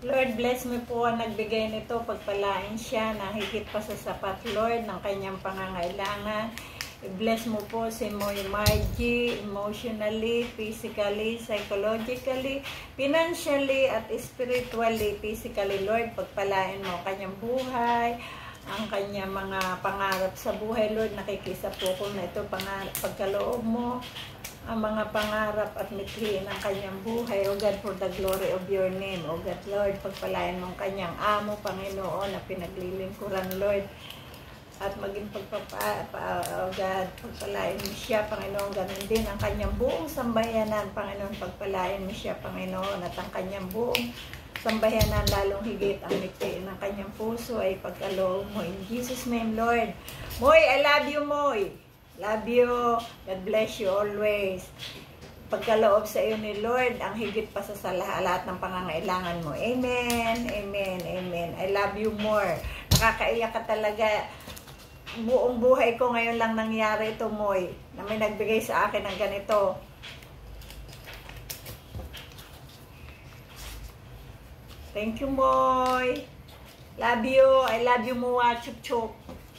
Lord, bless mo po ang nagbigay nito. Pagpalain siya na higit pa sa sapat, Lord, ng kanyang pangangailangan. I-bless mo po si Moy Margie emotionally, physically, psychologically, financially, at spiritually, physically, Lord. Pagpalain mo kanyang buhay, ang kanyang mga pangarap sa buhay, Lord. Nakikisa po ko na ito, pagkaloob mo ang mga pangarap at mithiin ng kanyang buhay. O God, for the glory of your name. O God, Lord, pagpalain mong kanyang amo, Panginoon, na pinaglilingkuran, Lord. At maging o God, pagpalain mo siya, Panginoon. Ganun din ang kanyang buong sambayanan, Panginoon. Pagpalain mo siya, Panginoon. At ang kanyang buong sambayanan, lalong higit ang mithiin ng kanyang puso ay pagkaloob mo. In Jesus' name, Lord. Moy, I love you, Moy. Love you. God bless you always. Pagkaloob sa iyo ni Lord, ang higit pa sa lahat ng pangangailangan mo. Amen. Amen. Amen. I love you more. Nakakaiyak ka talaga. Buong buhay ko ngayon lang nangyari ito, Moy, na may nagbigay sa akin ng ganito. Thank you, Moy. Love you. I love you, Mua. Chup chup.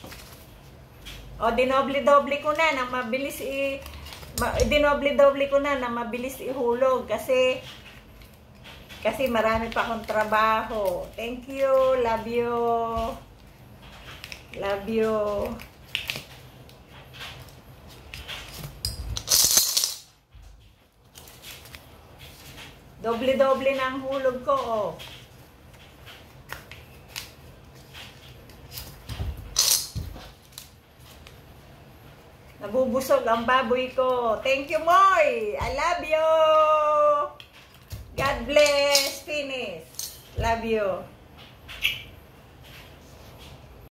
O, dinoble-doble ko na nang mabilis dinoble-doble ko na nang mabilis ihulog kasi marami pa akong trabaho. Thank you. Love you. Love you. Doble-doble na ang hulog ko, oh. Nabubusog ang baboy ko. Thank you, Moy. I love you. God bless. Finish. Love you.